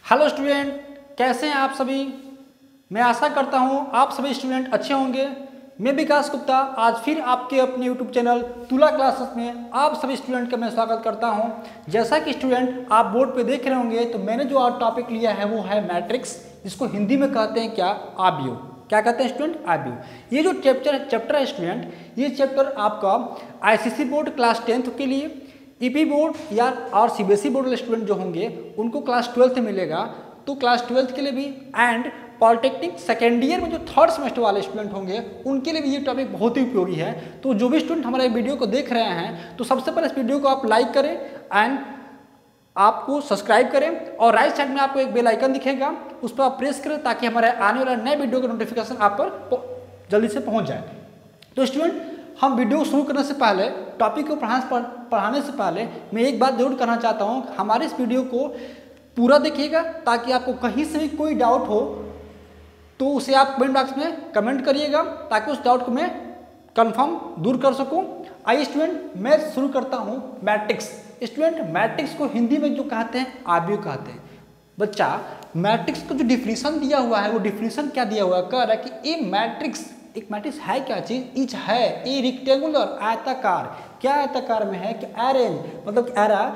Hello student, कैसे हैं आप सभी। मैं आशा करता हूं आप सभी स्टूडेंट अच्छे होंगे। मैं विकास गुप्ता आज फिर आपके अपने यूट्यूब चैनल तुला क्लासेस में आप सभी स्टूडेंट का मैं स्वागत करता हूं। जैसा कि स्टूडेंट आप बोर्ड पे देख रहे होंगे तो मैंने जो आज टॉपिक लिया है वो है मैट्रिक्स, जिसको हिंदी में कहते हैं क्या, आव्यूह। क्या कहते हैं स्टूडेंट? आव्यूह। ये जो चैप्टर है स्टूडेंट, ये चैप्टर आपका आईसीएसई बोर्ड क्लास 10th के लिए, ईपी बोर्ड या और सीबीएसई बोर्ड वाले स्टूडेंट जो होंगे उनको क्लास 12th में मिलेगा, तो क्लास 12th के लिए भी, एंड पॉलिटेक्निक सेकेंड ईयर में जो थर्ड सेमेस्टर वाले स्टूडेंट होंगे उनके लिए भी ये टॉपिक बहुत ही उपयोगी है। तो जो भी स्टूडेंट हमारे वीडियो को देख रहे हैं तो सबसे पहले इस वीडियो को आप लाइक करें एंड आपको सब्सक्राइब करें, और राइट साइड में आपको एक बेल आइकन दिखेगा, उस पर आप प्रेस करें ताकि हमारे आने वाले नए वीडियो का नोटिफिकेशन आप पर जल्दी से पहुंच जाए। तो स्टूडेंट, हम वीडियो शुरू करने से पहले, टॉपिक को पढ़ाने से पहले मैं एक बात जरूर करना चाहता हूँ, हमारे इस वीडियो को पूरा देखिएगा ताकि आपको कहीं से भी कोई डाउट हो तो उसे आप कमेंट बॉक्स में कमेंट करिएगा ताकि उस डाउट को मैं कंफर्म दूर कर सकूं। आइए स्टूडेंट, मैं शुरू करता हूं मैट्रिक्स। स्टूडेंट, मैट्रिक्स को हिंदी में जो कहते हैं आव्यूह कहते हैं। बच्चा, मैट्रिक्स को जो डिफिनीशन दिया हुआ है वो डिफिनीशन क्या दिया हुआ है, कह रहा है कि ए मैट्रिक्स, एक मैट्रिक्स है क्या चीज, इच है ए रेक्टेंगुलर, आयताकार। क्या आयताकार में है कि अरेंज, मतलब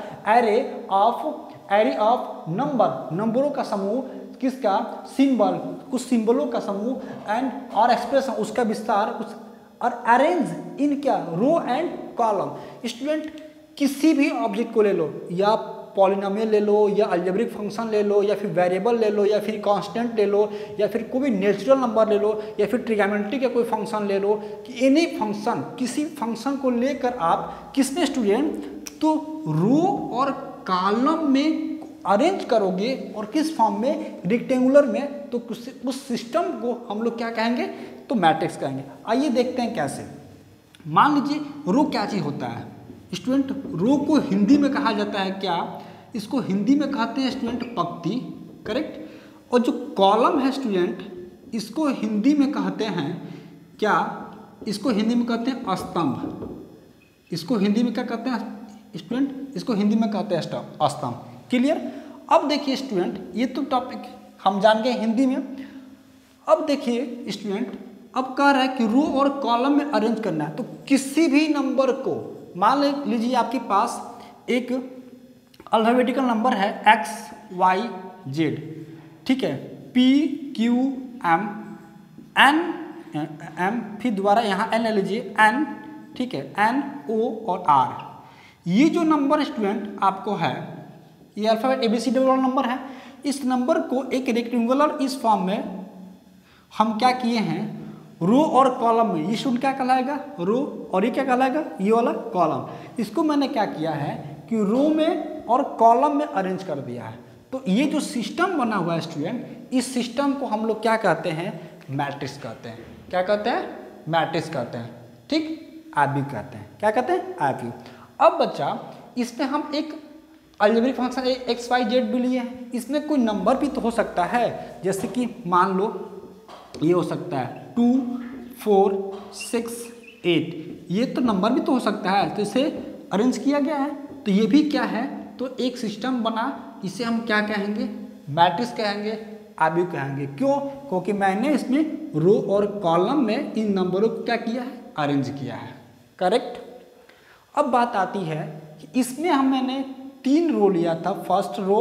एरे ऑफ नंबरों का समूह, किसका, सिंबल, कुछ सिंबलों का समूह, एंड और एक्सप्रेशन, उसका विस्तार, और अरेंज इन क्या, रो एंड कॉलम। स्टूडेंट, किसी भी ऑब्जेक्ट को ले लो, या पॉलिनोमियल ले लो, या अलजेब्रिक फंक्शन ले लो, या फिर वेरिएबल ले लो, या फिर कांस्टेंट ले लो, या फिर कोई भी नेचुरल नंबर ले लो, या फिर ट्रिग्नोमेट्री का कोई फंक्शन ले लो, कि एनी फंक्शन, किसी फंक्शन को लेकर आप किसमें स्टूडेंट, तो रो और कॉलम में अरेंज करोगे, और किस फॉर्म में, रेक्टेंगुलर में, तो उस सिस्टम को हम लोग क्या कहेंगे, तो मैट्रिक्स कहेंगे। आइए देखते हैं कैसे। मान लीजिए रो क्या चीज होता है स्टूडेंट, रो को हिंदी में कहा जाता है क्या, इसको हिंदी में कहते हैं स्टूडेंट पंक्ति, करेक्ट। और जो कॉलम है स्टूडेंट, इसको हिंदी में कहते हैं क्या, इसको हिंदी में कहते हैं स्तंभ। इसको हिंदी में क्या कहते हैं स्टूडेंट, इसको हिंदी में कहते हैं स्तंभ। क्लियर। अब देखिए स्टूडेंट, ये तो टॉपिक हम जान गए हिंदी में। अब देखिए स्टूडेंट, अब कह रहा है कि रो और कॉलम में अरेंज करना है, तो किसी भी नंबर को, मान लीजिए आपके पास एक अल्फाबेटिकल नंबर है XYZ, ठीक है, PQM N, फिर दोबारा यहाँ N ले लीजिए, N, ठीक है, NO और R। ये जो नंबर स्टूडेंट आपको है, ये अल्फाबेट ABCD वाला नंबर है। इस नंबर को एक रेक्टेंगुलर इस फॉर्म में हम क्या किए हैं, रो और कॉलम में, ये स्टूडेंट क्या कहलाएगा, रो, और ये क्या कहलाएगा, ये वाला कॉलम। इसको मैंने क्या किया है कि रो में और कॉलम में अरेंज कर दिया है। तो ये जो सिस्टम बना हुआ है स्टूडेंट, इस सिस्टम को हम लोग क्या कहते हैं, मैट्रिक्स कहते हैं। क्या कहते हैं? मैट्रिक्स कहते हैं, ठीक, आव्यूह कहते हैं। क्या कहते हैं? आव्यूह। अब बच्चा, इसमें हम एक अलजेब्रिक फंक्शन XYZ भी लिए हैं, इसमें कोई नंबर भी तो हो सकता है, जैसे कि मान लो ये हो सकता है 2, 4, 6, 8, ये तो नंबर भी तो हो सकता है, तो इसे अरेंज किया गया है। तो ये भी क्या है, तो एक सिस्टम बना, इसे हम क्या कहेंगे, मैट्रिक्स कहेंगे, आव्यूह कहेंगे। क्यों? क्योंकि मैंने इसमें रो और कॉलम में इन नंबरों को क्या किया है, अरेंज किया है, करेक्ट। अब बात आती है कि इसमें मैंने 3 रो लिया था, फर्स्ट रो,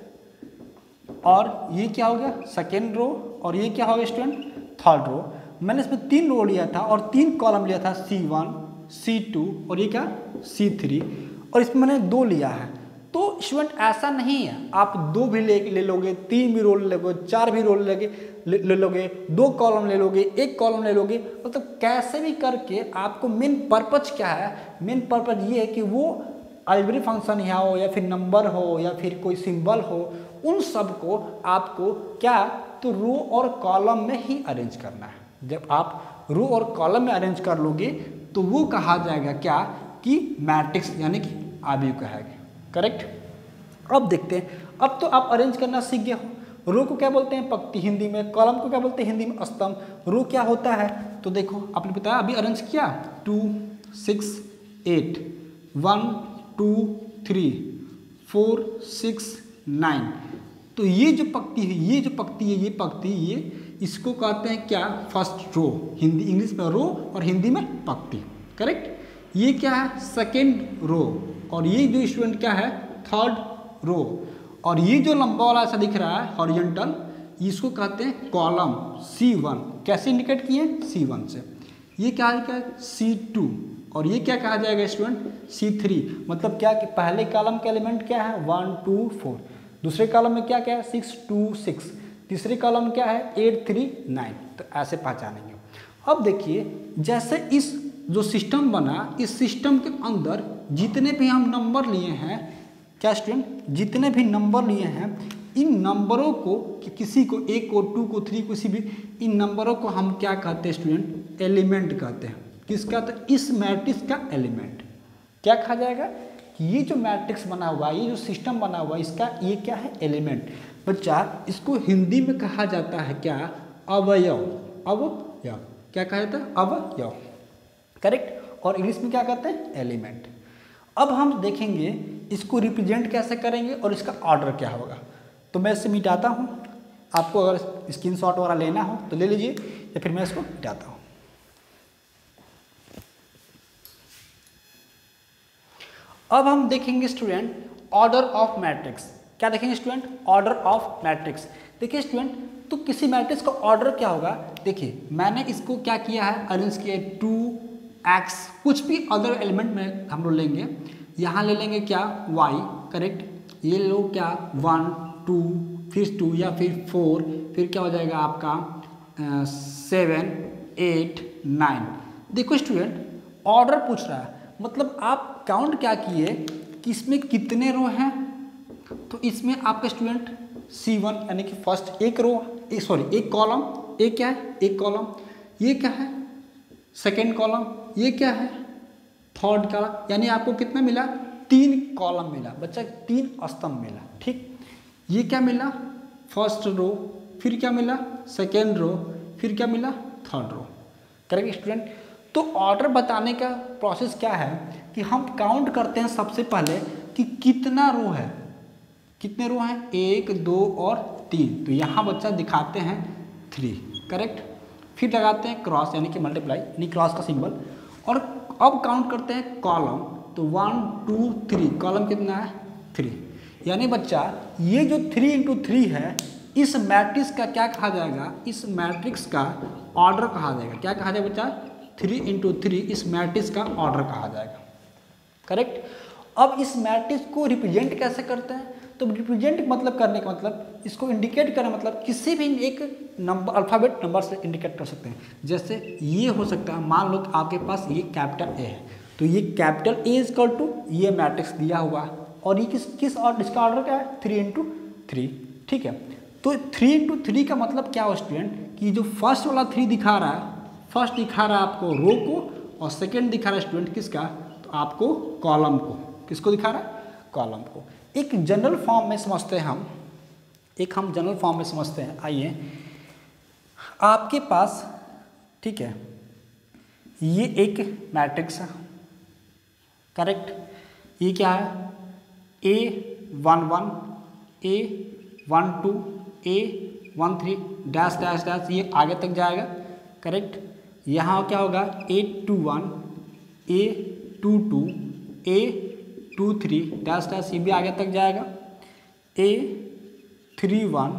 और ये क्या हो गया, सेकेंड रो, और ये क्या हो गया स्टूडेंट, थर्ड रो। मैंने इसमें 3 रो लिया था और 3 कॉलम लिया था, C1, C2 और ये क्या, C3, और इसमें मैंने 2 लिया है। तो स्टूडेंट ऐसा नहीं है, आप 2 भी ले लोगे, 3 भी रो ले लोगे, 4 भी रो ले लोगे, 2 कॉलम ले लोगे, 1 कॉलम ले लोगे, मतलब कैसे भी करके आपको मेन पर्पज क्या है, मेन पर्पज ये है कि वो अलजेब्रिक फंक्शन यहाँ हो, या फिर नंबर हो, या फिर कोई सिंबल हो, उन सब को आपको क्या, तो रो और कॉलम में ही अरेंज करना है। जब आप रो और कॉलम में अरेंज कर लोगे तो वो कहा जाएगा क्या, कि मैट्रिक्स, यानी कि आव्यूह कहेगा, करेक्ट। अब देखते हैं, अब तो आप अरेंज करना सीख गए हो। रो को क्या बोलते हैं, पंक्ति हिंदी में, कॉलम को क्या बोलते हैं हिंदी में, स्तंभ। रो क्या होता है, तो देखो आपने बताया, अभी अरेंज किया 2, 6, 8, 1, 2, 3, 4, 6, 9, तो ये जो पंक्ति है ये पंक्ति ये इसको कहते हैं क्या, फर्स्ट रो, हिंदी इंग्लिश में रो और हिंदी में पंक्ति, करेक्ट। ये क्या है, सेकेंड रो, और ये जो स्टूडेंट क्या है, थर्ड रो, और ये जो लंबा वाला ऐसा दिख रहा है हॉरिजॉन्टल, इसको कहते हैं कॉलम C1। कैसे इंडिकेट किए, C1 से। ये क्या है, C2, और ये क्या कहा जाएगा स्टूडेंट, C3। मतलब क्या कि पहले कॉलम का एलिमेंट क्या है 1 2 4, दूसरे कॉलम में क्या क्या है 6 2 6, तीसरे कॉलम में क्या है 8 3 9। तो ऐसे पहचानेंगे। अब देखिए जैसे इस जो सिस्टम बना, इस सिस्टम के अंदर जितने भी हम नंबर लिए हैं, क्या स्टूडेंट, जितने भी नंबर लिए हैं, इन नंबरों को किसी को 1 को 2 को 3 को किसी भी, इन नंबरों को हम क्या कहते हैं स्टूडेंट, एलिमेंट कहते हैं। किसका, तो इस मैट्रिक्स का एलिमेंट क्या कहा जाएगा कि ये जो मैट्रिक्स बना हुआ है, ये जो सिस्टम बना हुआ है, इसका ये क्या है, एलिमेंट। बच्चा इसको हिंदी में कहा जाता है क्या, अवयव। अवयव क्या कहा जाता है, अवयव, करेक्ट। और इंग्लिश में क्या कहते हैं, एलिमेंट। अब हम देखेंगे इसको रिप्रेजेंट कैसे करेंगे और इसका ऑर्डर क्या होगा। तो मैं इसे मिटाता हूँ, आपको अगर स्क्रीनशॉट वगैरह लेना हो तो ले लीजिए, या फिर मैं इसको मिटाता हूँ। अब हम देखेंगे स्टूडेंट ऑर्डर ऑफ मैट्रिक्स। क्या देखेंगे स्टूडेंट, ऑर्डर ऑफ मैट्रिक्स। देखिए स्टूडेंट, तो किसी मैट्रिक्स का ऑर्डर क्या होगा, देखिए मैंने इसको क्या किया है, अरेंज किया 2x, कुछ भी अदर एलिमेंट में हम लोग लेंगे, यहाँ ले लेंगे क्या y, करेक्ट। ये लो क्या 1 2 फिर 2 या फिर 4, फिर क्या हो जाएगा आपका 7 8 9। देखो स्टूडेंट ऑर्डर पूछ रहा है, मतलब आप काउंट क्या किए कि इसमें कितने रो हैं। तो इसमें आपका स्टूडेंट C1 यानी कि फर्स्ट एक रो, एक कॉलम, एक क्या है, एक कॉलम, ये क्या है सेकेंड कॉलम, ये क्या है थर्ड कॉलम, यानी आपको कितना मिला, 3 कॉलम मिला बच्चा, 3 स्तंभ मिला, ठीक। ये क्या मिला, फर्स्ट रो, फिर क्या मिला सेकेंड रो, फिर क्या मिला थर्ड रो, करेक्ट स्टूडेंट। तो ऑर्डर बताने का प्रोसेस क्या है कि हम काउंट करते हैं सबसे पहले कि कितना रो है, कितने रो हैं 1 2 और 3। तो यहाँ बच्चा दिखाते हैं 3, करेक्ट। फिर लगाते हैं क्रॉस यानी कि मल्टीप्लाई, यानी क्रॉस का सिंबल, और अब काउंट करते हैं कॉलम। तो 1 2 3, कॉलम कितना है 3, यानी बच्चा ये जो 3 इंटू 3 है, इस मैट्रिक्स का क्या कहा जाएगा, इस मैट्रिक्स का ऑर्डर कहा जाएगा। क्या कहा जाएगा बच्चा, 3 इंटू 3 इस मैट्रिक्स का ऑर्डर कहा जाएगा, करेक्ट। अब इस मैट्रिक्स को रिप्रेजेंट कैसे करते हैं, तो रिप्रेजेंट मतलब करने का मतलब इसको इंडिकेट करना, मतलब किसी भी एक नंबर अल्फ़ाबेट नंबर से इंडिकेट कर सकते हैं। जैसे ये हो सकता है, मान लो कि आपके पास ये कैपिटल ए है, तो ये capital A is equal to ये मैट्रिक्स दिया हुआ है, और ये किस और इसका ऑर्डर क्या है 3 इंटू 3, ठीक है। तो 3 इंटू 3 का मतलब क्या हो स्टूडेंट, कि जो फर्स्ट वाला 3 दिखा रहा है, फर्स्ट दिखा रहा है आपको रो को, और सेकेंड दिखा रहा है स्टूडेंट किसका, तो आपको कॉलम को। किसको दिखा रहा है, कॉलम को। एक जनरल फॉर्म में समझते हैं हम, जनरल फॉर्म में समझते हैं। आइए, आपके पास, ठीक है, ये एक मैट्रिक्स है, करेक्ट। ये क्या है A11 A12 A13 dash dash dash, ये आगे तक जाएगा, करेक्ट। यहाँ क्या होगा A21 A22 A23 dash dash, ये भी आगे तक जाएगा, A31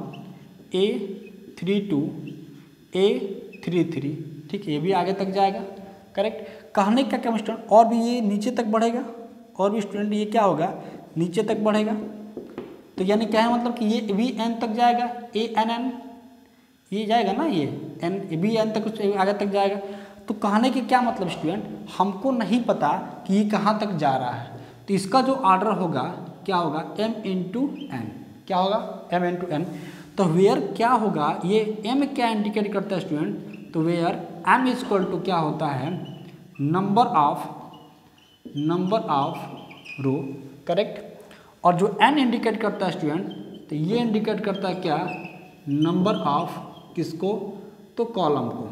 A32 A33, ठीक है, ये भी आगे तक जाएगा, करेक्ट। कहने का क्या स्टूडेंट, और भी ये नीचे तक बढ़ेगा, और भी स्टूडेंट ये क्या होगा नीचे तक बढ़ेगा। तो यानी क्या है, मतलब कि ये भी n तक जाएगा, ANN ये जाएगा ना, ये n भी n तक आगे तक जाएगा। तो कहने के क्या मतलब स्टूडेंट, हमको नहीं पता कि ये कहाँ तक जा रहा है, तो इसका जो ऑर्डर होगा क्या होगा m इंटू n, क्या होगा m इंटू n। तो वेयर क्या होगा, ये m क्या इंडिकेट करता है स्टूडेंट, तो where m is equal to क्या होता है नंबर ऑफ रो, करेक्ट। और जो n इंडिकेट करता है स्टूडेंट, तो ये इंडिकेट करता है क्या, नंबर ऑफ किसको, तो कॉलम को।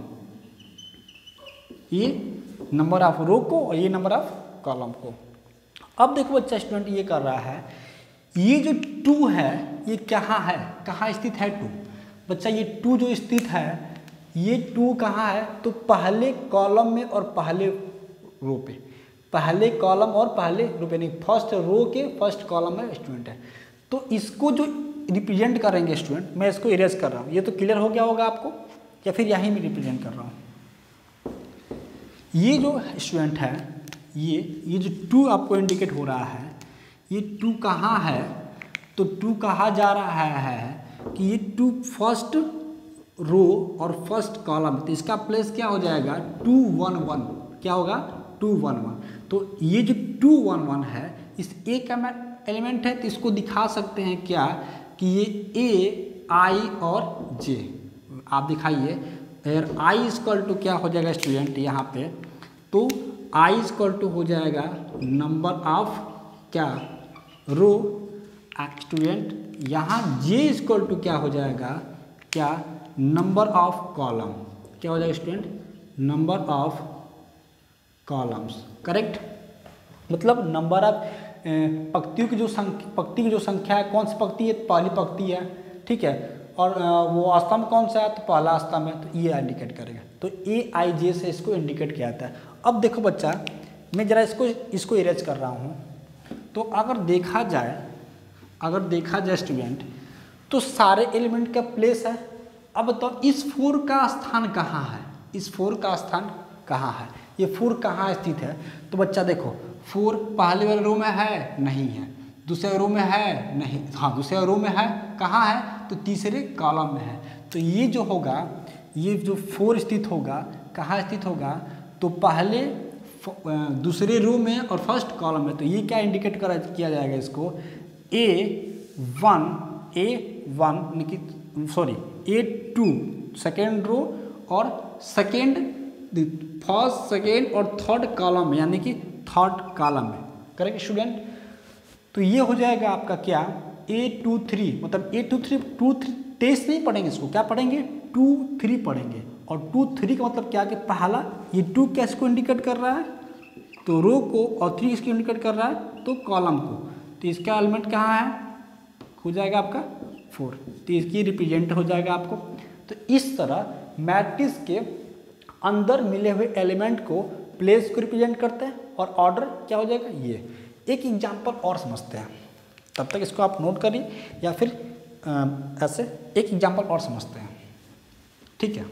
ये नंबर ऑफ रो को और ये नंबर ऑफ कॉलम को। अब देखो बच्चा स्टूडेंट ये कर रहा है, ये जो 2 है ये कहाँ है, कहाँ स्थित है 2? बच्चा ये 2 जो स्थित है, ये 2 कहाँ है? तो पहले कॉलम में और पहले रो पे, पहले कॉलम और पहले रो पे, नहीं फर्स्ट रो के फर्स्ट कॉलम में स्टूडेंट है। तो इसको जो रिप्रेजेंट करेंगे स्टूडेंट, मैं इसको इरेज कर रहा हूँ, ये तो क्लियर हो गया होगा आपको, या फिर यहीं में रिप्रेजेंट कर रहा हूँ। ये जो स्टूडेंट है, ये जो 2 आपको इंडिकेट हो रहा है, ये 2 कहाँ है? तो 2 कहा जा रहा है कि ये 2 फर्स्ट रो और फर्स्ट कॉलम, तो इसका प्लेस क्या हो जाएगा? 2 1 1, क्या होगा? 2 1 1। तो ये जो 2 1 1 है, इस ए का एलिमेंट है, तो इसको दिखा सकते हैं क्या कि ये ए आई और जे, आप दिखाइए। अगर आई इक्वल टू क्या हो जाएगा स्टूडेंट यहाँ पे? तो आई इक्वल टू हो जाएगा नंबर ऑफ क्या रो स्टूडेंट, यहाँ जे इक्वल टू क्या हो जाएगा? क्या नंबर ऑफ कॉलम, क्या हो जाएगा student? Number of columns, correct. मतलब नंबर ऑफ पंक्तियों की जो संख्या है, कौन सी पंक्ति है? पहली पंक्ति है, ठीक है। और वो स्तंभ कौन सा है? तो पहला स्तंभ है, तो ये इंडिकेट करेगा। तो ए आई जे से इसको इंडिकेट किया जाता है। अब देखो बच्चा, मैं जरा इसको इरेज कर रहा हूँ। तो अगर देखा जाए स्टूडेंट, तो सारे एलिमेंट का प्लेस है। अब बताओ इस 4 का स्थान कहाँ है? इस 4 का स्थान कहाँ है? ये 4 कहाँ स्थित है? तो बच्चा देखो, 4 पहले वाले रो में है? नहीं है। दूसरे रो में है? नहीं। हाँ, दूसरे रो में है। कहाँ है? तो तीसरे कॉलम में है। तो ये जो होगा, ये जो 4 स्थित होगा, कहाँ स्थित होगा? तो पहले दूसरे रो में और फर्स्ट कॉलम में। तो ये क्या इंडिकेट किया जाएगा इसको? A1 A2 सेकेंड रो और फर्स्ट सेकेंड और थर्ड कॉलम में, यानी कि थर्ड कॉलम में, करेक्ट स्टूडेंट। तो ये हो जाएगा आपका क्या? A23, मतलब A23 टेस्ट नहीं पढ़ेंगे इसको, क्या पढ़ेंगे? 2 3 पढ़ेंगे। और 2 3 का मतलब क्या कि पहला ये 2 कैसे को इंडिकेट कर रहा है? तो रो को, और 3 इसको इंडिकेट कर रहा है तो कॉलम को। तो इसका एलिमेंट कहाँ है? हो जाएगा आपका 4, तो इसकी रिप्रेजेंट हो जाएगा आपको। तो इस तरह मैट्रिक्स के अंदर मिले हुए एलिमेंट को, प्लेस को रिप्रेजेंट करते हैं, और ऑर्डर क्या हो जाएगा? ये एक एग्जाम्पल और समझते हैं, तब तक इसको आप नोट करिए, या फिर ऐसे एक एग्जाम्पल और समझते हैं, ठीक है।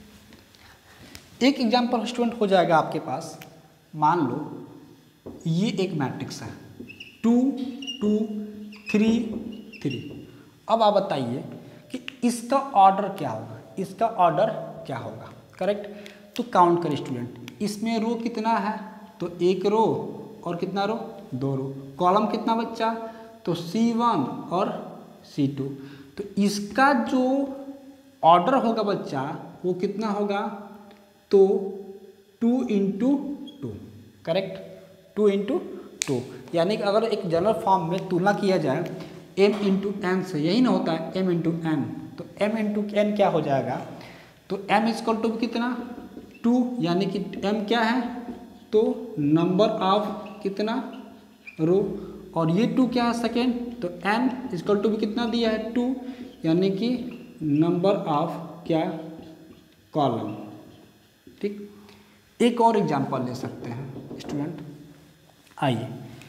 एक एग्जाम्पल स्टूडेंट हो जाएगा आपके पास। मान लो ये एक मैट्रिक्स है 2 2 3 3। अब आप बताइए कि इसका ऑर्डर क्या होगा? इसका ऑर्डर क्या होगा? करेक्ट। तो काउंट करिए स्टूडेंट, इसमें रो कितना है? तो 1 रो, और कितना रो? 2 रो। कॉलम कितना बच्चा? तो C1 और C2। तो इसका जो ऑर्डर होगा बच्चा, वो कितना होगा? तो 2 × 2, करेक्ट। 2 × 2, यानी कि अगर एक जनरल फॉर्म में तुलना किया जाए m × n से, यही ना होता है m × n, तो m × n क्या हो जाएगा? तो m = कितना? 2, यानी कि m क्या है? तो नंबर ऑफ कितना? रो। और ये 2 क्या है? सेकेंड। तो n = भी कितना दिया है? 2, यानी कि नंबर ऑफ क्या? कॉलम। ठीक। एक और एग्जांपल ले सकते हैं स्टूडेंट, आइए।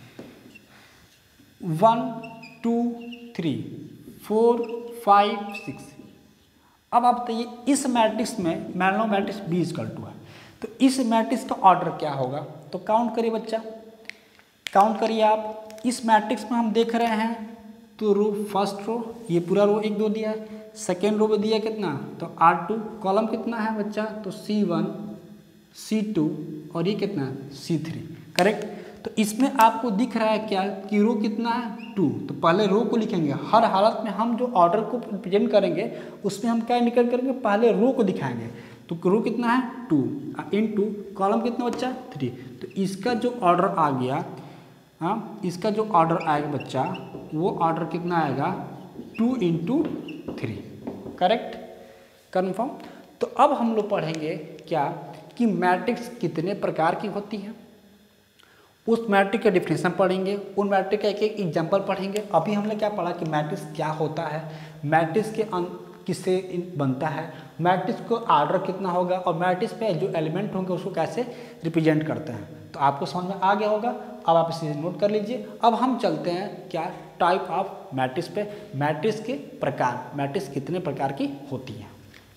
1 2 3 4 5 6। अब आप बताइए इस मैट्रिक्स में, मान लो मैट्रिक्स B = है, तो इस मैट्रिक्स का ऑर्डर क्या होगा? तो काउंट करिए बच्चा, काउंट करिए आप। इस मैट्रिक्स में हम देख रहे हैं तो रो, फर्स्ट रो, ये पूरा रो 1 2 दिया है। सेकेंड रो में दिया कितना? तो R2। कॉलम कितना है बच्चा? तो C1 C2, और ये कितना है? C3, correct. तो इसमें आपको दिख रहा है क्या कि रो कितना है? 2। तो पहले रो को लिखेंगे। हर हालत में हम जो ऑर्डर को रिप्रेजेंट करेंगे उसमें हम क्या इंडिकेट करेंगे? पहले रो को दिखाएंगे। तो रो कितना है? 2 × कॉलम कितना बच्चा? 3। तो इसका जो ऑर्डर आ गया, हाँ, इसका जो ऑर्डर आएगा बच्चा, वो ऑर्डर कितना आएगा? 2 × 3, करेक्ट, कन्फर्म। तो अब हम लोग पढ़ेंगे क्या कि मैट्रिक्स कितने प्रकार की होती है, उस मैट्रिक का डिफिनेशन पढ़ेंगे, उन मैट्रिक का एक एक एग्जाम्पल पढ़ेंगे। अभी हमने क्या पढ़ा कि मैट्रिक्स क्या होता है, मैट्रिक्स के किससे बनता है, मैट्रिक्स को ऑर्डर कितना होगा और मैट्रिक्स पे जो एलिमेंट होंगे उसको कैसे रिप्रेजेंट करते हैं। तो आपको समझ में आ गया होगा। अब आप इसे नोट कर लीजिए। अब हम चलते हैं क्या टाइप ऑफ मैट्रिक्स पे, मैट्रिक्स के प्रकार, मैट्रिक्स कितने प्रकार की होती हैं।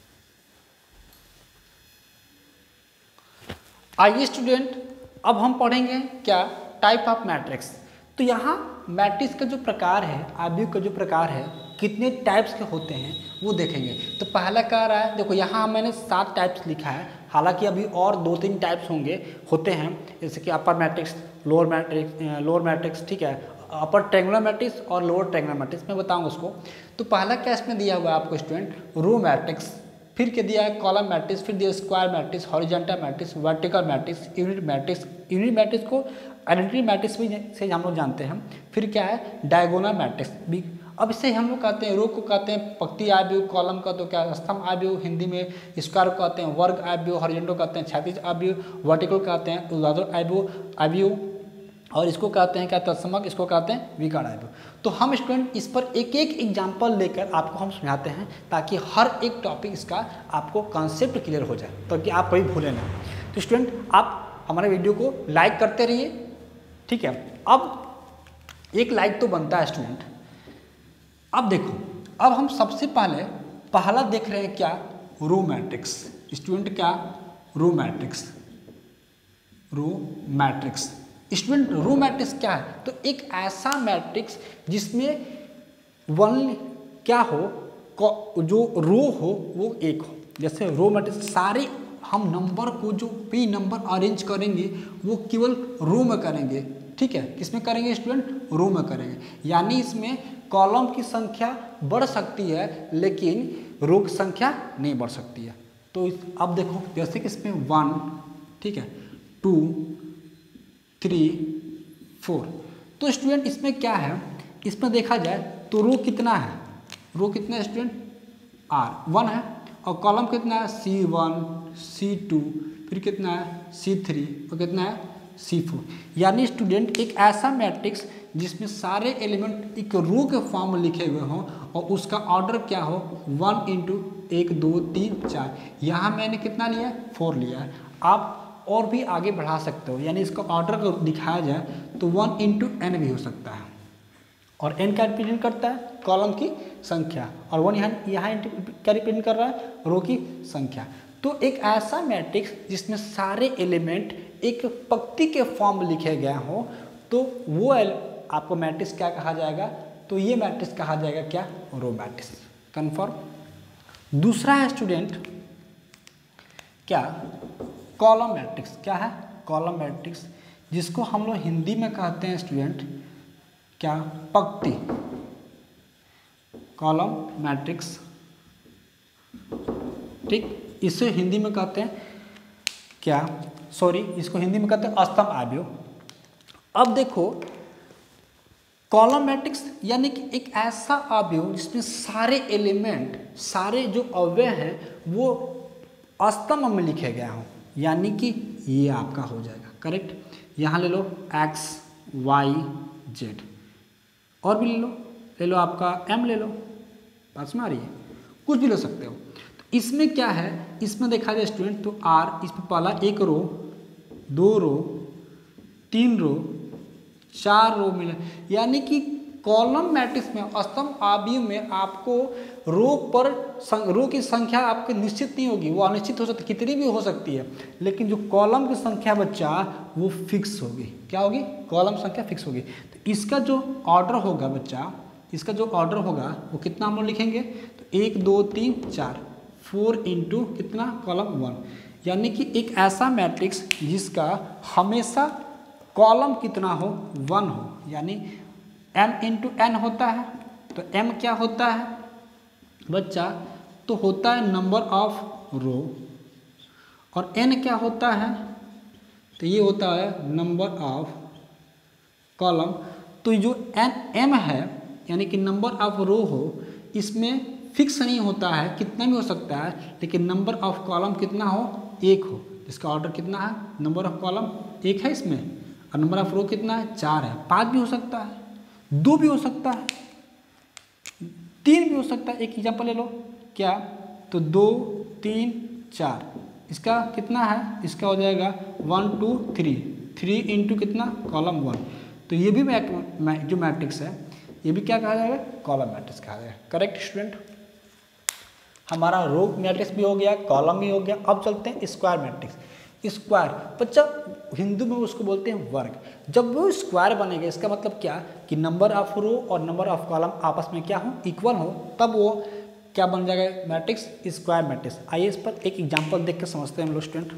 आइए स्टूडेंट, अब हम पढ़ेंगे क्या टाइप ऑफ मैट्रिक्स। तो यहाँ मैट्रिक्स का जो प्रकार है, आव्यूह का जो प्रकार है, कितने टाइप्स के होते हैं वो देखेंगे। तो पहला कह रहा है, देखो यहाँ मैंने 7 टाइप्स लिखा है, हालांकि अभी और 2-3 टाइप्स होते हैं, जैसे कि अपर मैट्रिक्स, लोअर मैट्रिक्स, ठीक है, अपर ट्रायंगुलर मैट्रिक्स और लोअर ट्रायंगुलर मैट्रिक्स, मैं बताऊँगा उसको। तो पहला क्या इसमें दिया हुआ है आपको स्टूडेंट, रो मैट्रिक्स, फिर क्या दिया है कॉलम मैट्रिक्स, फिर दिया square matrix, horizontal matrix, vertical matrix, unit matrix. Unit matrix को आइडेंटिटी मैट्रिक्स भी से हम लोग जानते हैं। फिर क्या है डायगोनल मैट्रिक्स भी। अब इससे हम लोग कहते हैं, रो को कहते हैं पंक्ति आव्यूह, कॉलम का तो क्या स्तंभ आव्यूह हिंदी में, स्क्वायर को कहते हैं वर्ग आव्यूह, हॉरिजॉन्टल कहते हैं क्षैतिज आव्यूह, वर्टिकल कहते हैं ऊर्ध्वाधर आव्यूह, और इसको कहते हैं क्या तत्समक, इसको कहते हैं विकर्ण आव्यूह। तो हम स्टूडेंट इस पर एक एक एग्जाम्पल लेकर आपको हम समझाते हैं, ताकि हर एक टॉपिक इसका आपको कॉन्सेप्ट क्लियर हो जाए, ताकि आप कभी भूलें ना। तो स्टूडेंट आप हमारे वीडियो को लाइक करते रहिए, ठीक है। अब एक लाइक तो बनता है स्टूडेंट। अब देखो, अब हम सबसे पहला देख रहे हैं क्या, रो मैट्रिक्स। स्टूडेंट क्या, row matrix, row matrix. Student row matrix क्या है, तो एक ऐसा मैट्रिक्स जिसमें वन क्या हो, जो रो हो वो एक हो। जैसे रो मैट्रिक्स सारे हम नंबर को जो भी नंबर अरेंज करेंगे वो केवल रो में करेंगे, ठीक है। किसमें करेंगे स्टूडेंट, रो में करेंगे। यानी इसमें कॉलम की संख्या बढ़ सकती है लेकिन रो की संख्या नहीं बढ़ सकती है। तो अब देखो, जैसे कि इसमें 1, ठीक है, 2, 3, 4। तो स्टूडेंट इसमें क्या है, इसमें देखा जाए तो रो कितना है, रो कितना है स्टूडेंट, R1 है, और कॉलम कितना है, C1, C2, फिर कितना है C3, और कितना है C4। यानी स्टूडेंट एक ऐसा मैट्रिक्स जिसमें सारे एलिमेंट एक रो के फॉर्म में लिखे हुए हों और उसका ऑर्डर क्या हो, 1 × 1 2 3 4। यहाँ मैंने कितना लिया है, 4 लिया है। आप और भी आगे बढ़ा सकते हो, यानी इसका ऑर्डर को दिखाया जाए तो 1 × n भी हो सकता है, और n क्या रिप्रेजेंट करता है, कॉलम की संख्या, और 1 यहाँ क्या रिप्रेजेंट कर रहा है, रो की संख्या। तो एक ऐसा मैट्रिक्स जिसमें सारे एलिमेंट एक पंक्ति के फॉर्म में लिखे गए हों, तो वो आपको मैट्रिक्स क्या कहा जाएगा, तो ये मैट्रिक्स कहा जाएगा क्या, रो मैट्रिक्स। कन्फर्म। दूसरा है स्टूडेंट क्या, कॉलम मैट्रिक्स। क्या है, कॉलम मैट्रिक्स, जिसको हम लोग हिंदी में कहते हैं स्टूडेंट क्या, पंक्ति, कॉलम मैट्रिक्स, ठीक। इसे हिंदी में कहते हैं क्या, इसको हिंदी में कहते हैं स्तंभ आव्यूह। अब देखो, कॉलम मैट्रिक्स यानी कि एक ऐसा आव्यूह जिसमें सारे एलिमेंट, सारे जो अवयव हैं वो स्तंभ में लिखे गए हों, यानी कि ये आपका हो जाएगा करेक्ट। यहाँ ले लो x, y, z, और भी ले लो आपका m ले लो, पास में आ रही है, कुछ भी ले सकते हो। तो इसमें क्या है, इसमें देखा जाए स्टूडेंट तो r, इसमें पहला 1 रो, 2 रो, 3 रो, 4 रो मिले, यानी कि कॉलम मैट्रिक्स में, स्तंभ आव्यूह में आपको रो की संख्या आपकी निश्चित नहीं होगी, वो अनिश्चित हो सकती, कितनी भी हो सकती है, लेकिन जो कॉलम की संख्या बच्चा वो फिक्स होगी। क्या होगी, कॉलम संख्या फिक्स होगी। तो इसका जो ऑर्डर होगा बच्चा, इसका जो ऑर्डर होगा वो कितना हम लोग लिखेंगे, तो 1 2 3 4, 4 × कितना, कॉलम 1। यानी कि एक ऐसा मैट्रिक्स जिसका हमेशा कॉलम कितना हो, 1 हो, यानी m × n होता है। तो m क्या होता है बच्चा, तो होता है नंबर ऑफ रो, और n क्या होता है, तो ये होता है नंबर ऑफ कॉलम। तो जो m है यानी कि नंबर ऑफ रो हो, इसमें फिक्स नहीं होता है, कितना भी हो सकता है, लेकिन नंबर ऑफ कॉलम कितना हो, 1 हो। इसका ऑर्डर कितना है, नंबर ऑफ कॉलम 1 है इसमें। और नंबर ऑफ रो कितना है 4 है। 5 भी हो सकता है, 2 भी हो सकता है, 3 भी हो सकता है। एक एग्जाम्पल ले लो क्या, तो 2 3 4, इसका कितना है, इसका हो जाएगा 1 2 3, 3 इंटू कितना कॉलम 1। तो ये भी जो मैट्रिक्स है ये भी क्या कहा जाएगा, कॉलम मैट्रिक्स कहा जाएगा। करेक्ट स्टूडेंट, हमारा रो मैट्रिक्स भी हो गया, कॉलम भी हो गया। अब चलते हैं स्क्वायर मैट्रिक्स। स्क्वायर बच्चा हिंदू में उसको बोलते हैं वर्ग। जब वो स्क्वायर बनेगा इसका मतलब क्या कि नंबर ऑफ रो और नंबर ऑफ कॉलम आपस में क्या हो, इक्वल हो, तब वो क्या बन जाएगा मैट्रिक्स, स्क्वायर मैट्रिक्स। आइए इस पर एक एग्जांपल देख के समझते हैं हम लोग स्टूडेंट।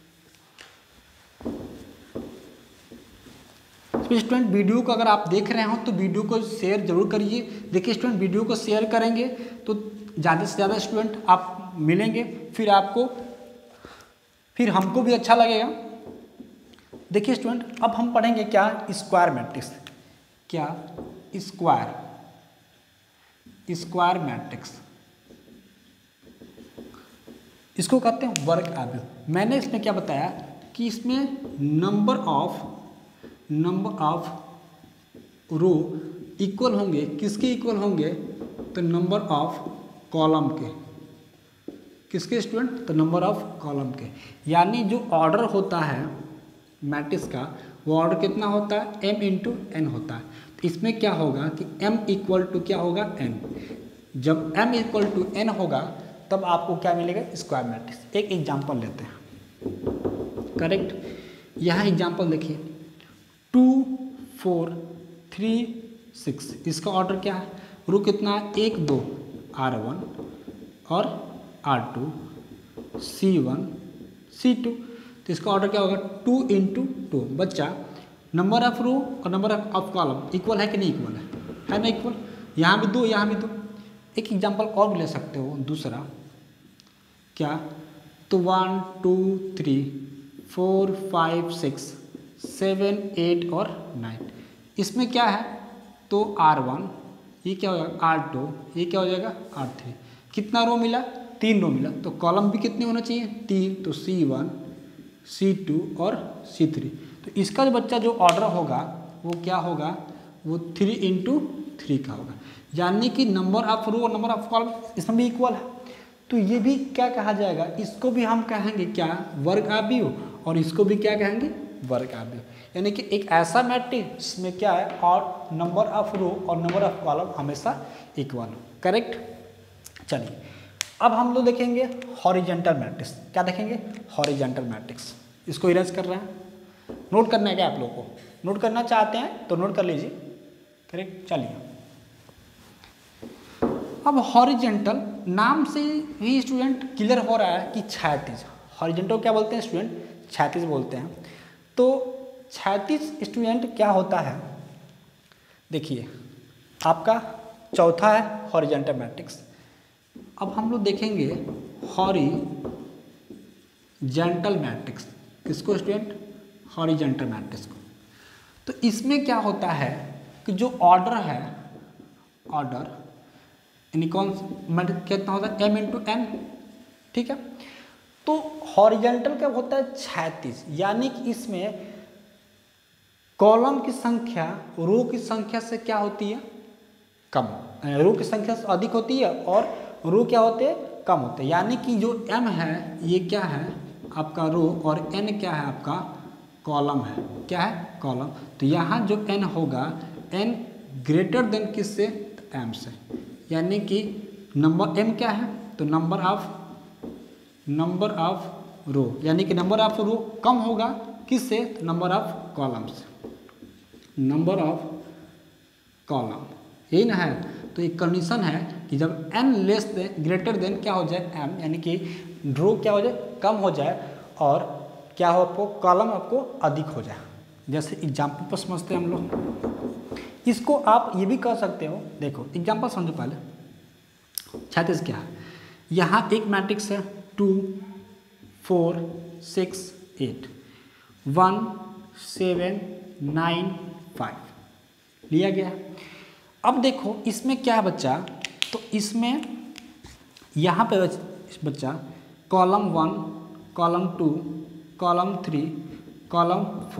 स्टूडेंट वीडियो को अगर आप देख रहे हो तो वीडियो को शेयर जरूर करिए। देखिए स्टूडेंट, वीडियो को शेयर करेंगे तो ज़्यादा से ज़्यादा स्टूडेंट आप मिलेंगे, फिर हमको भी अच्छा लगेगा। देखिए स्टूडेंट, अब हम पढ़ेंगे क्या, स्क्वायर मैट्रिक्स। क्या, स्क्वायर मैट्रिक्स, इसको कहते हैं वर्ग अवयव। मैंने इसमें क्या बताया कि इसमें नंबर ऑफ रो इक्वल होंगे, किसके इक्वल होंगे, तो नंबर ऑफ कॉलम के। किसके स्टूडेंट, तो नंबर ऑफ कॉलम के। यानी जो ऑर्डर होता है मैट्रिक्स का, वो ऑर्डर कितना होता है, m इंटू एन होता है। तो इसमें क्या होगा कि m इक्वल टू क्या होगा, n। जब m इक्वल टू n होगा तब आपको क्या मिलेगा, स्क्वायर मैट्रिक्स। एक एग्जांपल लेते हैं। करेक्ट, यहाँ एग्जांपल देखिए 2 4 3 6, इसका ऑर्डर क्या है, रो कितना है, 1 2 R1 और R2 C1 C2। तो इसका ऑर्डर क्या होगा, 2 इंटू 2। बच्चा नंबर ऑफ रो और नंबर ऑफ कॉलम इक्वल है कि नहीं, इक्वल है ना, इक्वल। यहाँ भी 2, यहाँ भी 2। एक एग्जांपल और भी ले सकते हो दूसरा, क्या, तो 1 2 3 4 5 6 7 8 और 9। इसमें क्या है, तो R1, ये क्या हो जाएगा R2, ये क्या हो जाएगा R3। कितना रो मिला, 3 रो मिला। तो कॉलम भी कितने होना चाहिए, 3, तो C1 C2 और C3। तो इसका जो बच्चा जो ऑर्डर होगा वो क्या होगा, वो 3 इंटू 3 का होगा। यानी कि नंबर ऑफ रो और नंबर ऑफ कॉलम इसमें भी इक्वल है। तो ये भी क्या कहा जाएगा, इसको भी हम कहेंगे क्या, वर्ग अवयव, और इसको भी क्या कहेंगे, वर्ग अवयव। यानी कि एक ऐसा मैट्रिक्स जिसमें क्या है, और नंबर ऑफ रो और नंबर ऑफ कॉलम हमेशा इक्वल हो। करेक्ट, चलिए अब हम लोग देखेंगे हॉरिजेंटल मैट्रिक्स। क्या देखेंगे, हॉरिजेंटल मैट्रिक्स। इसको इरेज कर रहे हैं, नोट करना है क्या, आप लोग को नोट करना चाहते हैं तो नोट कर लीजिए। करेक्ट, चलिए अब हॉरिजेंटल नाम से ही स्टूडेंट क्लियर हो रहा है कि क्षैतिज। हॉरिजेंटल क्या बोलते हैं स्टूडेंट, क्षैतिज बोलते हैं। तो क्षैतिज स्टूडेंट क्या होता है, देखिए आपका चौथा है हॉरिजेंटल मैट्रिक्स। अब हम लोग देखेंगे हॉरिजेंटल मैट्रिक्स। किसको स्टूडेंट, हॉरिजेंटल मैट्रिक्स को। तो इसमें क्या होता है कि जो ऑर्डर है, ऑर्डर यानी कौन मैट्रिक्स कितना होता है, m इंटू n। ठीक है, तो हॉरिजेंटल क्या होता है, क्षैतिज। यानी कि इसमें कॉलम की संख्या रो की संख्या से क्या होती है, कम। रो की संख्या से अधिक होती है और रो क्या होते हैं, कम होते हैं। यानी कि जो m है ये क्या है आपका रो, और n क्या है आपका कॉलम है। क्या है, कॉलम। तो यहाँ जो n होगा, n ग्रेटर देन किससे, m से। यानी कि नंबर m क्या है, तो नंबर ऑफ रो, यानी कि नंबर ऑफ रो कम होगा किससे, नंबर ऑफ कॉलम से। नंबर ऑफ कॉलम, यही ना है। तो एक कंडीशन है कि जब n less than greater than क्या हो जाए, m, यानी कि रो क्या हो जाए, कम हो जाए, और क्या हो आपको, कॉलम आपको अधिक हो जाए। जैसे एग्जाम्पल पर समझते हैं हम लोग। इसको आप ये भी कह सकते हो, देखो एग्जाम्पल समझो पहले। क्षैतिज क्या है, यहाँ एक मैट्रिक्स है 2 4 6 8 1 7 9 5 लिया गया। अब देखो इसमें क्या है बच्चा, तो इसमें यहाँ पे बच्चा कॉलम 1 कॉलम 2 कॉलम 3 कॉलम 4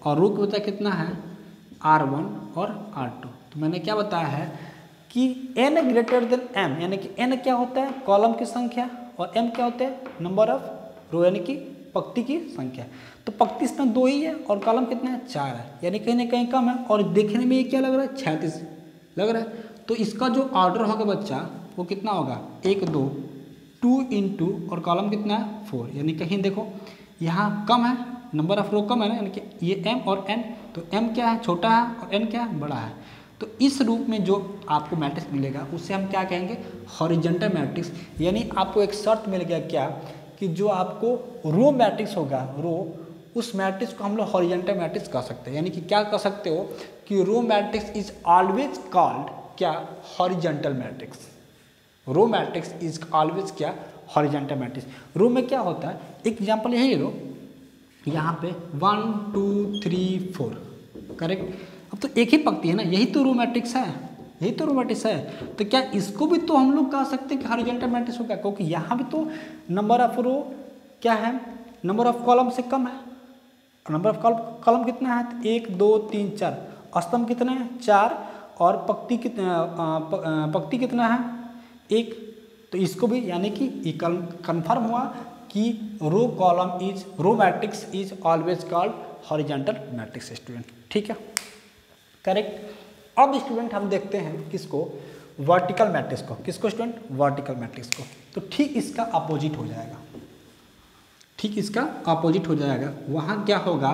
और रो की बचा कितना है R1 और R2। तो मैंने क्या बताया है कि n ग्रेटर देन m, यानी कि n क्या होता है कॉलम की संख्या और m क्या होता है नंबर ऑफ रो यानी कि पंक्ति की संख्या। तो पंक्ति इसमें 2 ही है और कॉलम कितना है 4 है, यानी कहीं ना कहीं कम है। और देखने में ये क्या लग रहा है 36 लग रहा है। तो इसका जो ऑर्डर होगा बच्चा वो कितना होगा 1 2 2 इंटू और कॉलम कितना है 4, यानी कहीं देखो यहाँ कम है नंबर ऑफ रो कम है ना, यानी कि ये m और n। तो m क्या है छोटा है और n क्या है बड़ा है। तो इस रूप में जो आपको मैट्रिक्स मिलेगा उसे हम क्या कहेंगे हॉरिजॉन्टल मैट्रिक्स। यानी आपको एक शर्त मिल गया क्या कि जो आपको रो मैट्रिक्स होगा रो, उस मैट्रिक्स को हम लोग हॉरिजॉन्टल मैट्रिक्स कह सकते हैं। यानी कि क्या कह सकते हो कि row matrix is always called क्या horizontal matrix. Row matrix is always क्या हॉरिजॉन्टल मैट्रिक्स। रो में क्या होता है एग्जाम्पल यही लो यहाँ पे 1 2 3 4 करेक्ट। अब तो एक ही पंक्ति है ना, यही तो रो मैट्रिक्स है, यही तो रो मैट्रिक्स है। तो क्या इसको भी तो हम लोग कह सकते हैं कि हॉरिजॉन्टल मैट्रिक्स होगा, क्योंकि यहाँ भी तो नंबर ऑफ रो क्या है नंबर ऑफ कॉलम से कम है। नंबर ऑफ कॉलम कितना है 1 2 3 4, स्तंभ कितना है 4 और पंक्ति कितना है 1। तो इसको भी यानी कि कन्फर्म हुआ कि row matrix is always called horizontal matrix student, ठीक है करेक्ट। अब स्टूडेंट हम देखते हैं किसको वर्टिकल मैट्रिक्स को, किसको स्टूडेंट वर्टिकल मैट्रिक्स को। तो ठीक इसका अपोजिट हो जाएगा, ठीक इसका अपोजिट हो जाएगा। वहाँ क्या होगा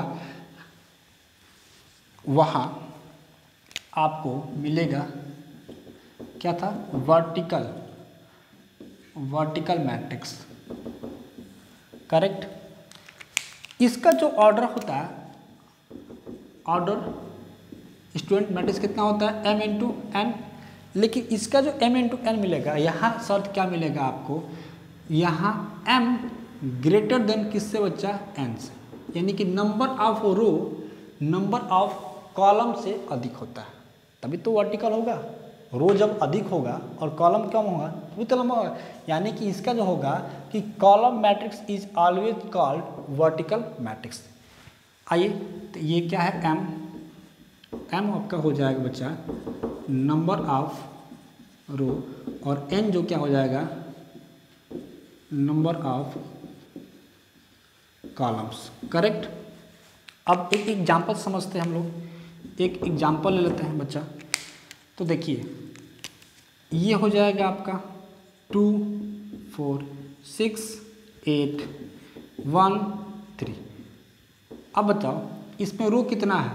वहाँ आपको मिलेगा क्या था वर्टिकल मैट्रिक्स करेक्ट। इसका जो ऑर्डर होता है ऑर्डर स्टूडेंट मैट्रिक्स कितना होता है m इंटू एन। लेकिन इसका जो m इंटू एन मिलेगा यहाँ शर्त क्या मिलेगा आपको, यहाँ m ग्रेटर देन किससे बच्चा n से, यानी कि number of row number of column से अधिक होता है तभी तो वर्टिकल होगा। रो जब अधिक होगा और कॉलम कम होगा तभी तो लंबा होगा। यानी कि इसका जो होगा कि column matrix is always called vertical matrix. आइए तो ये क्या है m आपका हो जाएगा बच्चा नंबर ऑफ रो और n जो क्या हो जाएगा नंबर ऑफ कॉलम्स करेक्ट। अब एक एग्जाम्पल समझते हैं हम लोग, एक एग्जाम्पल ले लेते हैं बच्चा। तो देखिए ये हो जाएगा आपका 2 4 6 8 1 3। अब बताओ इसमें रो कितना है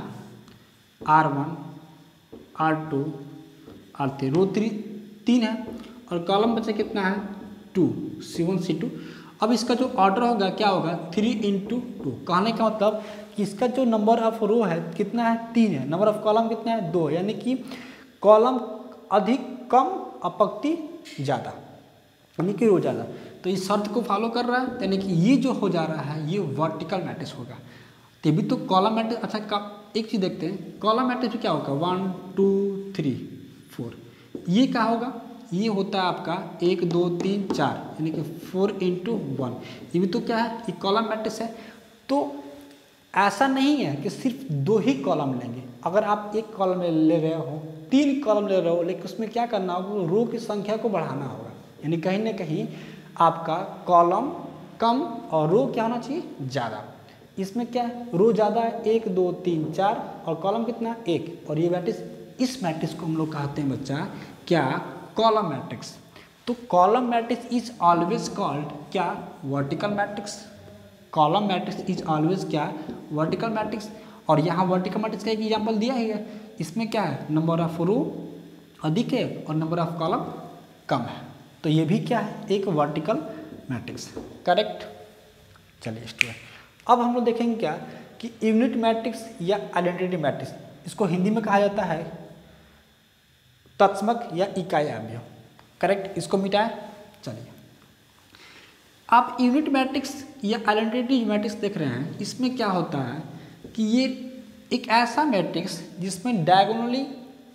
R1 R2 R3, रो 3 है और कॉलम बचा कितना है 2 C1 C2। अब इसका जो ऑर्डर होगा क्या होगा 3 इंटू 2। कहने का मतलब कि इसका जो नंबर ऑफ रो है कितना है 3 है, नंबर ऑफ कॉलम कितना है 2, यानी कि कॉलम अधिक कम और पंक्ति ज़्यादा यानी कि रो ज़्यादा। तो इस शर्त को फॉलो कर रहा है, यानी कि ये जो हो जा रहा है ये वर्टिकल मैट्रिक्स होगा। तभी तो कॉलम मैट्रिक्स। अच्छा एक चीज़ देखते हैं कॉलम मैट्रिक्स क्या होगा 1 2 3 4, ये क्या होगा ये होता है आपका 1 2 3 4 यानी कि 4 इंटू 1। ये भी तो क्या है ये कॉलम मैट्रिक्स है। तो ऐसा नहीं है कि सिर्फ 2 ही कॉलम लेंगे। अगर आप एक कॉलम ले रहे हो 3 कॉलम ले रहे हो, लेकिन उसमें क्या करना होगा रो की संख्या को बढ़ाना होगा। यानी कहीं ना कहीं आपका कॉलम कम और रो क्या होना चाहिए ज़्यादा। इसमें क्या है रो ज़्यादा है 1 2 3 4 और कॉलम कितना 1, और ये मैट्रिक्स इस मैट्रिक्स को हम लोग कहते हैं बच्चा क्या कॉलम मैट्रिक्स। तो column matrix is always called क्या vertical matrix. Column matrix is always क्या वर्टिकल मैट्रिक्स। और यहाँ वर्टिकल मैट्रिक्स का एक एग्जाम्पल दिया ही है, इसमें क्या है नंबर ऑफ रो अधिक है और नंबर ऑफ कॉलम कम है। तो ये भी क्या है एक वर्टिकल मैट्रिक्स करेक्ट। चलिए स्टूडेंट अब हम लोग देखेंगे क्या कि यूनिट मैट्रिक्स या आइडेंटिटी मैट्रिक्स, इसको हिंदी में कहा जाता है तत्समक या इकाई अवयव करेक्ट। इसको मिटाएं। चलिए आप यूनिट मैट्रिक्स या आइडेंटिटी मैट्रिक्स देख रहे हैं, इसमें क्या होता है कि ये एक ऐसा मैट्रिक्स जिसमें डायगोनली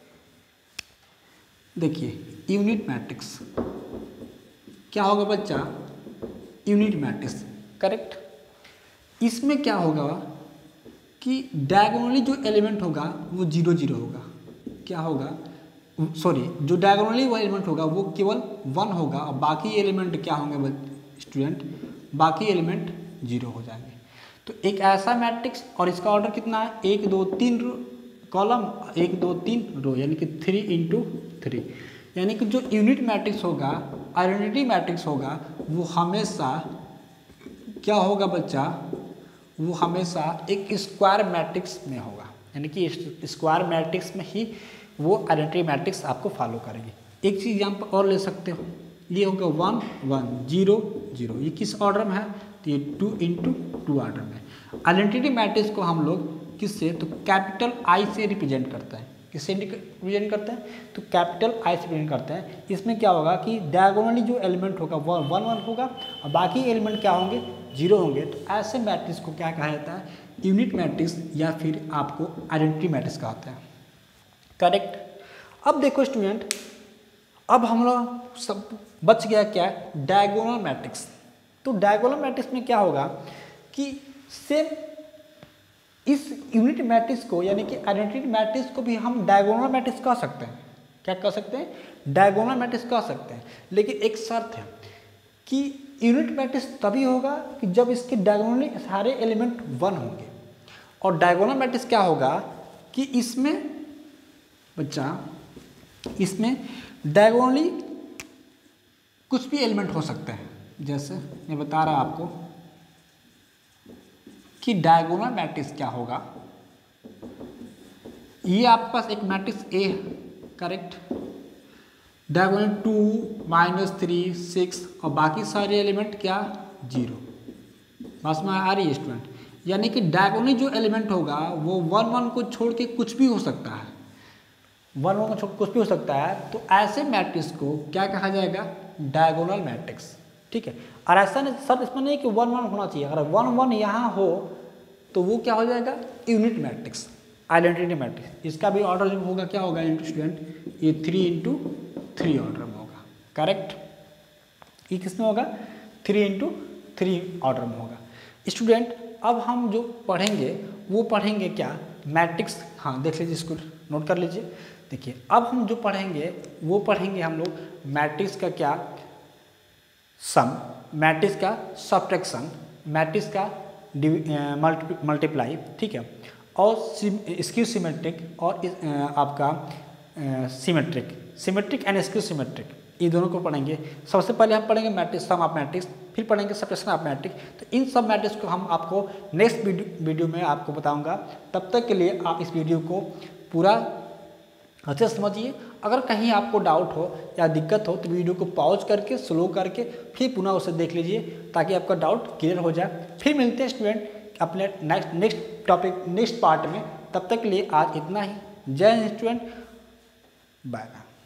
देखिए यूनिट मैट्रिक्स क्या होगा बच्चा यूनिट मैट्रिक्स करेक्ट। इसमें क्या होगा कि डायगोनली जो एलिमेंट होगा वो 0 0 होगा। क्या होगा, सॉरी, जो डायगोनली वो एलिमेंट होगा वो केवल 1 होगा और बाकी एलिमेंट क्या होंगे स्टूडेंट, बाकी एलिमेंट 0 हो जाएंगे। तो एक ऐसा मैट्रिक्स, और इसका ऑर्डर कितना है, 1 2 3 कॉलम, 1 2 3 रो, यानी कि 3 × 3, यानी कि जो यूनिट मैट्रिक्स होगा, आइडेंटिटी मैट्रिक्स होगा, वो हमेशा क्या होगा बच्चा, वो हमेशा एक स्क्वायर मैट्रिक्स में होगा, यानी कि स्क्वायर मैट्रिक्स में ही वो आइडेंटिटी मैट्रिक्स आपको फॉलो करेगी। एक चीज़ यहाँ पर और ले सकते हो, ये होगा 1 1 0 0, ये किस ऑर्डर में है, तो ये 2 × 2 ऑर्डर में। आइडेंटिटी मैट्रिक्स को हम लोग किससे, तो कैपिटल आई से रिप्रेजेंट करते हैं। किससे रिप्रेजेंट करते हैं, तो कैपिटल आई से रिप्रेजेंट करते हैं। इसमें क्या होगा कि डायगोनली जो एलिमेंट होगा वो 1 1 होगा और बाकी एलिमेंट क्या होंगे, 0 होंगे। तो ऐसे मैट्रिक्स को क्या कहा जाता है, यूनिट मैट्रिक्स या फिर आपको आइडेंटिटी मैट्रिक्स कहते हैं। करेक्ट। अब देखो स्टूडेंट, अब हम लोग सब बच गया क्या, डायगोनल मैट्रिक्स। तो डायगोनल मैट्रिक्स में क्या होगा कि सेम इस यूनिट मैट्रिक्स को, यानी कि आइडेंटिटी मैट्रिक्स को भी हम डायगोनल मैट्रिक्स कह सकते हैं। क्या कह सकते हैं, डायगोनल मैट्रिक्स कह सकते हैं। लेकिन एक शर्त है कि यूनिट मैट्रिक्स तभी होगा कि जब इसके डायगोनली सारे एलिमेंट 1 होंगे। और डायगोनल मैट्रिक्स क्या होगा कि इसमें बच्चा, इसमें डायगोनली कुछ भी एलिमेंट हो सकते हैं। जैसे मैं बता रहा आपको कि डायगोनल मैट्रिक्स क्या होगा, ये आपके पास एक मैट्रिक्स ए है, करेक्ट, डायगोनल 2 -3 6 और बाकी सारे एलिमेंट क्या 0। बस में आ रही है स्टूडेंट, यानी कि डायगोनली जो एलिमेंट होगा वो 1 1 को छोड़ के कुछ भी हो सकता है, 1 1 को छोड़ कुछ भी हो सकता है। तो ऐसे मैट्रिक्स को क्या कहा जाएगा, डायगोनल मैट्रिक्स। ठीक है। और ऐसा नहीं सर, इसमें नहीं कि 1 1 होना चाहिए, अगर 1 1 यहाँ हो तो वो क्या हो जाएगा, यूनिट मैट्रिक्स, आइडेंटिटी मैट्रिक्स। इसका भी ऑर्डर जो होगा क्या होगा स्टूडेंट, ये 3 × 3 ऑर्डर में होगा। करेक्ट। ये किस में होगा, 3 × 3 ऑर्डर में होगा। स्टूडेंट अब हम जो पढ़ेंगे वो पढ़ेंगे क्या, मैट्रिक्स। हाँ देख लीजिए, इसको नोट कर लीजिए। देखिए अब हम जो पढ़ेंगे वो पढ़ेंगे हम लोग मैट्रिक्स का क्या, सम, मैट्रिक्स का सब्ट्रैक्शन, मैट्रिक्स का मल्टीप्लाई, ठीक है, और स्क्यू सिमेट्रिक और आपका सिमेट्रिक एंड स्क्यू सिमेट्रिक, ये दोनों को पढ़ेंगे। सबसे पहले हम पढ़ेंगे मैट्रिक्स, सम ऑफ मैट्रिक्स, फिर पढ़ेंगे सब्ट्रैक्शन ऑफ मैट्रिक्स। तो इन सब मैट्रिक्स को हम आपको नेक्स्ट वीडियो में आपको बताऊंगा। तब तक के लिए आप इस वीडियो को पूरा अच्छे से समझिए। अगर कहीं आपको डाउट हो या दिक्कत हो तो वीडियो को पॉज करके स्लो करके फिर पुनः उसे देख लीजिए, ताकि आपका डाउट क्लियर हो जाए। फिर मिलते हैं स्टूडेंट अपने नेक्स्ट टॉपिक, नेक्स्ट पार्ट में। तब तक के लिए आज इतना ही। जय हिंद स्टूडेंट, बाय बाय।